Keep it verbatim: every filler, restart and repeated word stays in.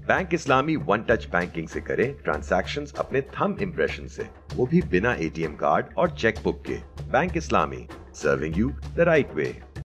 Bank Islami one touch banking से करें transactions अपने थंब इम्प्रेशन से, वो भी बिना एटीएम कार्ड और चेकबुक के। Bank Islami, serving you the right way.